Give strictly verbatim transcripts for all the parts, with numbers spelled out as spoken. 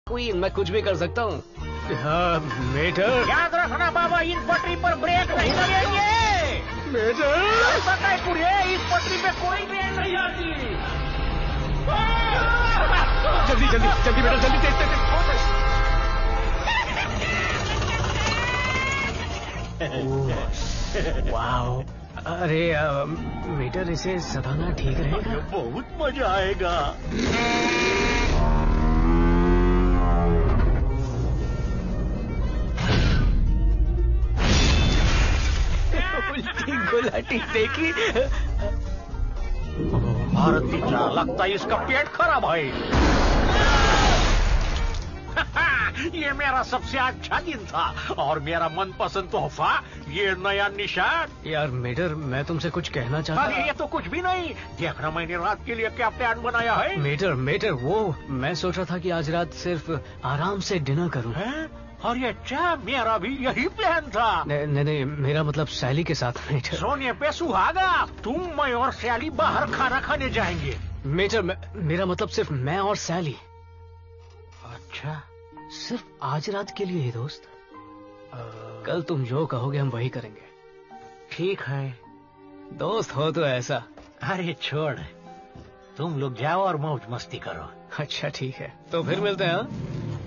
Queen, मैं कुछ भी कर सकता हूँ। हाँ, मेटर। याद रखना बाबा, इन पटरी पर ब्रेक नहीं लगेंगे। मेटर, पता है कुड़िए, इस पटरी पे कोई ट्रेन नहीं आती। जल्दी जल्दी जल्दी बेटा, जल्दी तेज तेज तेज। वाओ, अरे आ, मीटर, इसे सताना ठीक रहेगा? बहुत मजा आएगा। उल्टी गुलाटी देखी। भारत तीजा, लगता है इसका पेट खराब है। ये मेरा सबसे अच्छा दिन था और मेरा मनपसंद तोहफा, ये नया निशान। यार मेटर, मैं तुमसे कुछ कहना चाहता। अरे ये तो कुछ भी नहीं। देखना मैंने रात के लिए क्या प्लान बनाया है। मेटर मेटर, वो मैं सोच रहा था कि आज रात सिर्फ आराम से डिनर करूं। हैं? और ये अच्छा, मेरा भी यही प्लान था। नहीं नहीं नहीं, मेरा मतलब सैली के साथ। मेटर, सोने पे सुहागा, तुम, मैं और सैली बाहर खाना खाने जाएंगे। मेटर, मेरा मतलब सिर्फ मैं और सैली। अच्छा, सिर्फ आज रात के लिए ही दोस्त। कल तुम जो कहोगे हम वही करेंगे। ठीक है दोस्त हो तो ऐसा। अरे छोड़, तुम लोग जाओ और मौज मस्ती करो। अच्छा ठीक है, तो फिर मिलते हैं। हाँ?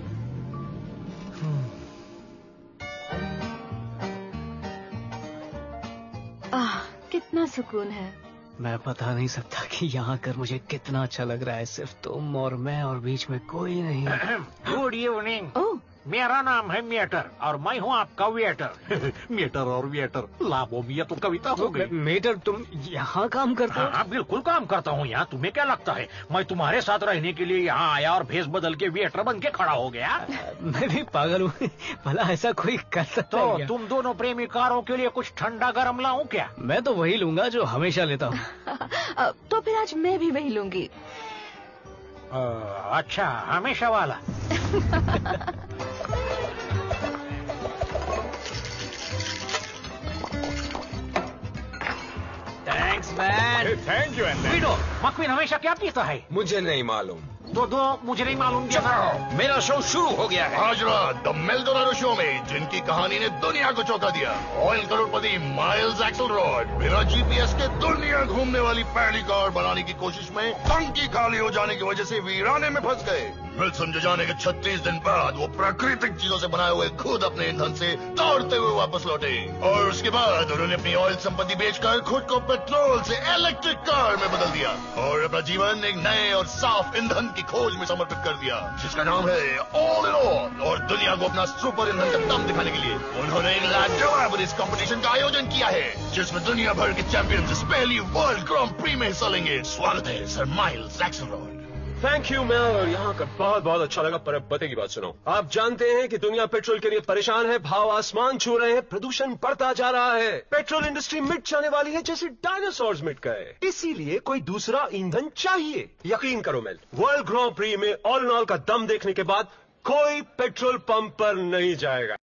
आह, कितना सुकून है। मैं बता नहीं सकता कि यहाँ कर मुझे कितना अच्छा लग रहा है। सिर्फ तुम और मैं और बीच में कोई नहीं। Good evening. ओह, मेरा नाम है मेटर और मैं हूँ आपका वेटर। मेटर और वेटर, लाभों में तो कविता हो गई। मेटर, तुम यहाँ काम करते हो? हाँ बिल्कुल काम करता हूँ यहाँ। तुम्हें क्या लगता है मैं तुम्हारे साथ रहने के लिए यहाँ आया और भेस बदल के वेटर बन के खड़ा हो गया? मैं भी पागल हूँ, भला ऐसा कोई कर सकता तो है क्या? तुम दोनों प्रेमिकारों के लिए कुछ ठंडा गरम लाऊं क्या? मैं तो वही लूंगा जो हमेशा लेता हूँ। तो फिर आज मैं भी वही लूंगी। अच्छा, हमेशा वाला। Thanks man. Thank you. Widow, McQueen हमेशा क्या पीता है? मुझे नहीं मालूम। तो दो, मुझे नहीं मालूम। मेरा शो शुरू हो गया है। आज रात द मेल्डोनाडो शो में जिनकी कहानी ने दुनिया को चौंका दिया, ऑयल करोड़पति माइल्स एक्सेलरॉड बिना जीपीएस के दुनिया घूमने वाली पहली कार बनाने की कोशिश में टंकी खाली हो जाने की वजह से वीराने में फंस गए। फिर समझे जाने के छत्तीस दिन बाद वो प्राकृतिक चीजों से बनाए हुए खुद अपने ईंधन से दौड़ते हुए वापस लौटे और उसके बाद उन्होंने अपनी ऑयल संपत्ति बेचकर खुद को पेट्रोल से इलेक्ट्रिक कार में बदल दिया और अपना जीवन एक नए और साफ ईंधन की खोज में समर्पित कर दिया, जिसका नाम है ऑल इन ऑल। और दुनिया को अपना सुपर ईंधन का दम दिखाने के लिए उन्होंने एक लाजवाब इस कंपटीशन का आयोजन किया है, जिसमें दुनिया भर के चैंपियंस पहली वर्ल्ड ग्रांड प्री में हिस्सा लेंगे। स्वागत है sir Miles Axlerod. Thank you Mel, और यहाँ कर बहुत बहुत अच्छा लगा। पर अब पते की बात सुनो। आप जानते हैं कि दुनिया पेट्रोल के लिए परेशान है, भाव आसमान छू रहे हैं, प्रदूषण बढ़ता जा रहा है, पेट्रोल इंडस्ट्री मिट जाने वाली है जैसे डायनासोर्स मिट गए। इसीलिए कोई दूसरा ईंधन चाहिए। यकीन करो मेल, वर्ल्ड ग्रांड प्री में ऑल इन ऑल का दम देखने के बाद कोई पेट्रोल पंप पर नहीं जाएगा।